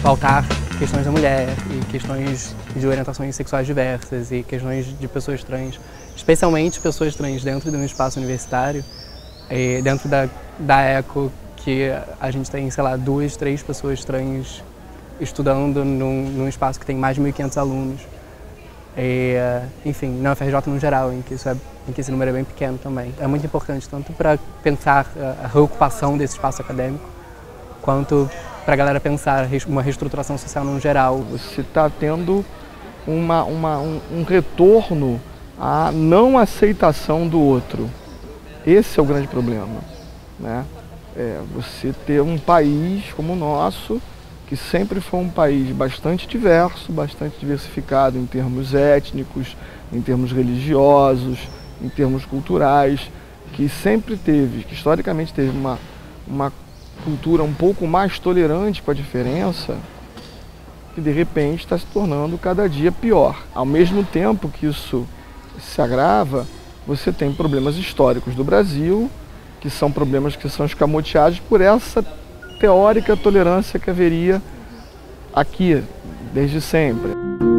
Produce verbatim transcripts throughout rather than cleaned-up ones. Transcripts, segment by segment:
pautar questões da mulher e questões de orientações sexuais diversas e questões de pessoas trans, especialmente pessoas trans dentro de um espaço universitário, e dentro da, da ECO, que a gente tem, sei lá, duas, três pessoas trans estudando num, num espaço que tem mais de mil e quinhentos alunos. E, enfim, na U F R J no geral, em que, isso é, em que esse número é bem pequeno também. É muito importante tanto para pensar a reocupação desse espaço acadêmico, quanto para a galera pensar uma reestruturação social no geral. Você está tendo uma, uma, um, um retorno à não aceitação do outro. Esse é o grande problema, né? É você ter um país como o nosso, que sempre foi um país bastante diverso, bastante diversificado em termos étnicos, em termos religiosos, em termos culturais, que sempre teve, que historicamente teve uma, uma cultura um pouco mais tolerante com a diferença, que de repente está se tornando cada dia pior. Ao mesmo tempo que isso se agrava, você tem problemas históricos do Brasil, que são problemas que são escamoteados por essa teórica tolerância que haveria aqui, desde sempre.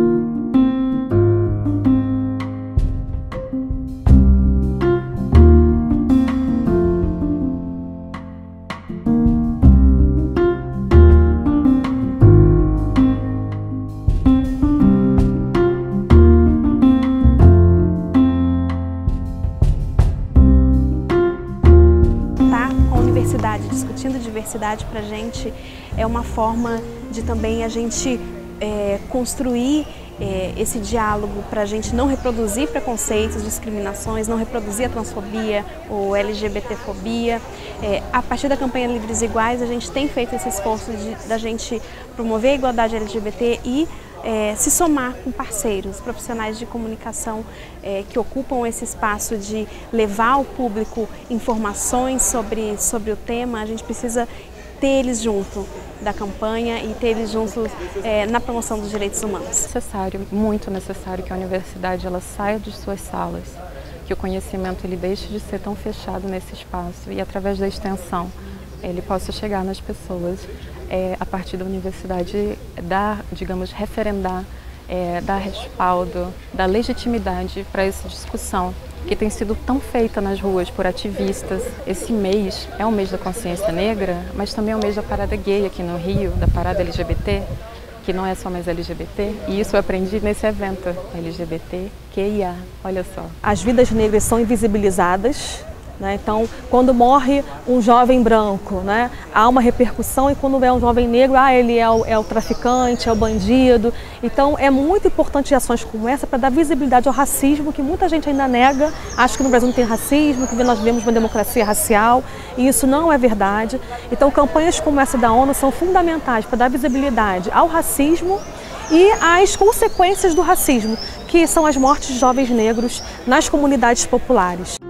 Discutindo diversidade para a gente é uma forma de também a gente é, construir é, esse diálogo para a gente não reproduzir preconceitos, discriminações, não reproduzir a transfobia ou L G B T fobia. É, a partir da campanha Livres e Iguais a gente tem feito esse esforço de, da gente promover a igualdade L G B T e É, se somar com parceiros, profissionais de comunicação é, que ocupam esse espaço de levar ao público informações sobre, sobre o tema. A gente precisa ter eles junto da campanha e ter eles juntos é, na promoção dos direitos humanos. É necessário, muito necessário que a universidade ela saia de suas salas, que o conhecimento ele deixe de ser tão fechado nesse espaço e através da extensão ele possa chegar nas pessoas. É, a partir da universidade, dar, digamos, referendar, é, dar respaldo, dar legitimidade para essa discussão que tem sido tão feita nas ruas por ativistas. Esse mês é o mês da consciência negra, mas também é o mês da parada gay aqui no Rio, da parada L G B T, que não é só mais L G B T, e isso eu aprendi nesse evento, L G B T Q I A, olha só. As vidas negras são invisibilizadas. Então, quando morre um jovem branco, né, há uma repercussão, e quando é um jovem negro, ah, ele é o, é o traficante, é o bandido. Então, é muito importante ações como essa para dar visibilidade ao racismo, que muita gente ainda nega, acha que no Brasil não tem racismo, que nós vivemos uma democracia racial, e isso não é verdade. Então, campanhas como essa da ONU são fundamentais para dar visibilidade ao racismo e às consequências do racismo, que são as mortes de jovens negros nas comunidades populares.